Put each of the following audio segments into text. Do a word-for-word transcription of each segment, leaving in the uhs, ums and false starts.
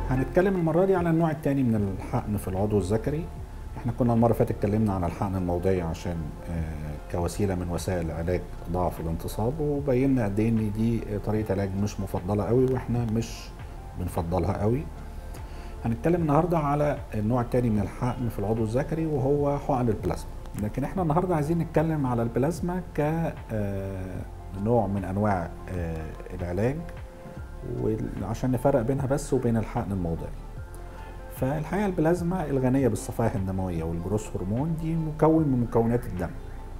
هنتكلم المرة دي على النوع التاني من الحقن في العضو الذكري. احنا كنا المرة اللي فاتت اتكلمنا عن الحقن الموضعي عشان آه، كوسيلة من وسائل علاج ضعف الانتصاب، وبينا قد ايه ان دي طريقة علاج مش مفضلة قوي واحنا مش بنفضلها قوي. هنتكلم النهاردة على النوع التاني من الحقن في العضو الذكري وهو حقن البلازما. لكن احنا النهاردة عايزين نتكلم على البلازما كنوع من انواع آه، العلاج، وعشان نفرق بينها بس وبين الحقن الموضعي. فالحقيقة البلازما الغنية بالصفائح الدموية والجروث هرمون دي مكون من مكونات الدم.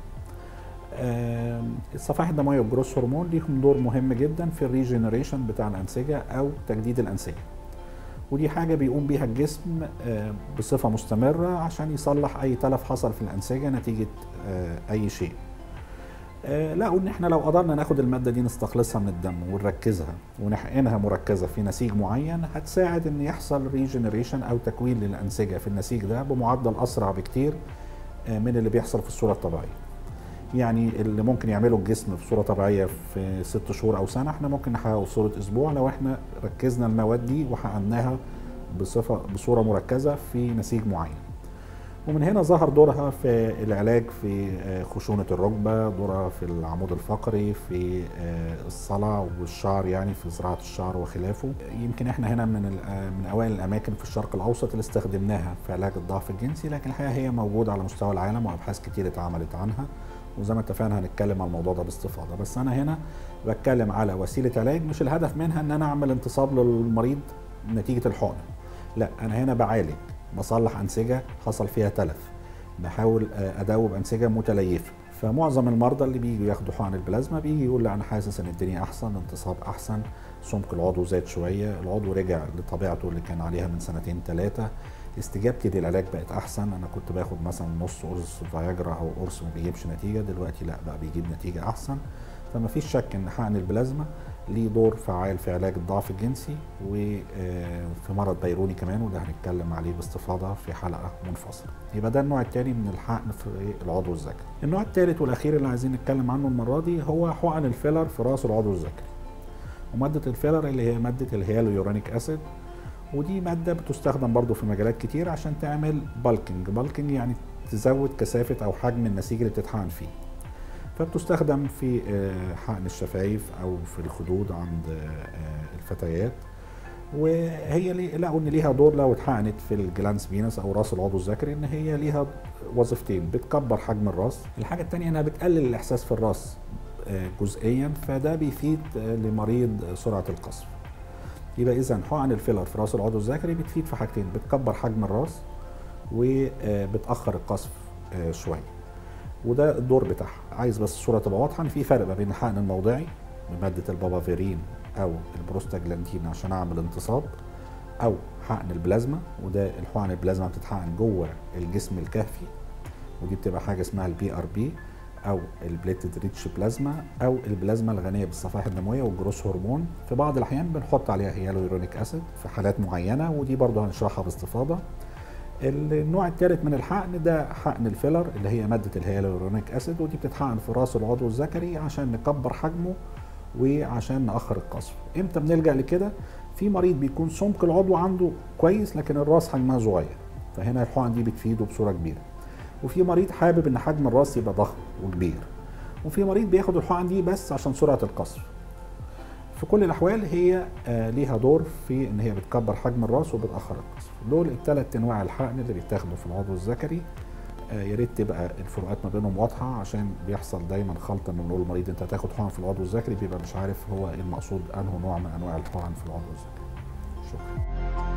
الصفائح الدموية والجروث هرمون ليهم دور مهم جدا في الريجنريشن بتاع الأنسجة أو تجديد الأنسجة، ودي حاجة بيقوم بيها الجسم بصفة مستمرة عشان يصلح أي تلف حصل في الأنسجة نتيجة أي شيء. لقوا ان احنا لو قدرنا ناخد الماده دي نستخلصها من الدم ونركزها ونحقنها مركزه في نسيج معين، هتساعد ان يحصل ريجنريشن او تكوين للانسجه في النسيج ده بمعدل اسرع بكتير من اللي بيحصل في الصوره الطبيعيه. يعني اللي ممكن يعمله الجسم في صوره طبيعيه في ست شهور او سنه، احنا ممكن نحققه في صوره اسبوع لو احنا ركزنا المواد دي وحقناها بصفه بصوره مركزه في نسيج معين. ومن هنا ظهر دورها في العلاج في خشونة الركبة، دورها في العمود الفقري، في الصلع والشعر، يعني في زراعة الشعر وخلافه. يمكن احنا هنا من من اوائل الاماكن في الشرق الاوسط اللي استخدمناها في علاج الضعف الجنسي، لكن الحقيقة هي موجودة على مستوى العالم وابحاث كتير اتعملت عنها، وزي ما اتفقنا هنتكلم عن الموضوع ده باستفاضة. بس انا هنا بتكلم على وسيلة علاج مش الهدف منها ان انا اعمل انتصاب للمريض نتيجة الحقنة، لا، انا هنا بعالج، بصلح أنسجة حصل فيها تلف، بحاول أداوب أنسجة متليفة. فمعظم المرضى اللي بييجوا ياخدوا حقن البلازما بيجي يقول لي أنا حاسس إن الدنيا أحسن، الانتصاب أحسن، سمك العضو زاد شوية، العضو رجع لطبيعته اللي كان عليها من سنتين ثلاثة، استجابتي للعلاج بقت أحسن. أنا كنت باخد مثلا نص قرص فياجرا أو قرص ما بيجيبش نتيجة، دلوقتي لا، بقى بيجيب نتيجة أحسن. فما فيش شك إن حقن البلازما ليه دور فعال في علاج الضعف الجنسي وفي مرض بيروني كمان، وده هنتكلم عليه باستفاضة في حلقة منفصلة. يبقى ده النوع الثاني من الحقن في العضو الذكري. النوع الثالث والأخير اللي عايزين نتكلم عنه المرة دي هو حقن الفيلر في رأس العضو الذكري. ومادة الفيلر اللي هي مادة الهيالورونيك أسيد، ودي مادة بتستخدم برضو في مجالات كتير عشان تعمل بالكينج. بالكينج يعني تزود كثافة أو حجم النسيج اللي بتتحقن فيه. فبتستخدم في حقن الشفايف او في الخدود عند الفتيات، وهي لقوا ان ليها دور لو اتحقنت في الجلانس فينس او راس العضو الذكري، ان هي ليها وظيفتين: بتكبر حجم الراس، الحاجه الثانيه انها بتقلل الاحساس في الراس جزئيا، فده بيفيد لمريض سرعه القصف. يبقى اذا حقن الفيلر في راس العضو الذكري بتفيد في حاجتين: بتكبر حجم الراس وبتاخر القصف شويه، وده الدور بتاعها. عايز بس الصوره تبقى واضحه ان في فرق ما بين الحقن الموضعي بماده البابافيرين او البروستاجلاندين عشان اعمل انتصاب، او حقن البلازما، وده الحقن البلازما بتتحقن جوه الجسم الكهفي، ودي بتبقى حاجه اسمها البي ار بي او البليتد ريتش بلازما، او البلازما الغنيه بالصفائح الدمويه والجروث هرمون. في بعض الاحيان بنحط عليها هيالورونيك اسيد في حالات معينه، ودي برضه هنشرحها باستفاضه. النوع الثالث من الحقن ده حقن الفيلر اللي هي مادة الهيالورونيك أسيد، ودي بتتحقن في راس العضو الذكري عشان نكبر حجمه وعشان نأخر القصف. امتى بنلجأ لكده؟ في مريض بيكون سمك العضو عنده كويس لكن الراس حجمها صغير، فهنا الحقن دي بتفيده بصورة كبيرة. وفي مريض حابب ان حجم الراس يبقى ضخم وكبير، وفي مريض بياخد الحقن دي بس عشان سرعة القصف. في كل الأحوال هي ليها دور في إن هي بتكبر حجم الراس وبتأخر القصف. دول الثلاث أنواع الحقن اللي بيتاخدوا في العضو الذكري. يا ريت تبقى الفروقات ما بينهم واضحة، عشان بيحصل دايما خلط إنه نقول للمريض أنت هتاخد حقن في العضو الذكري، بيبقى مش عارف هو إيه المقصود أنه نوع من أنواع الحقن في العضو الذكري. شكرا.